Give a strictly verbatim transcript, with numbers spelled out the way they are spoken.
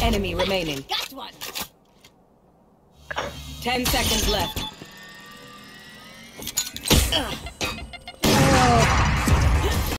enemy remaining. Got one. Ten seconds left. Ugh.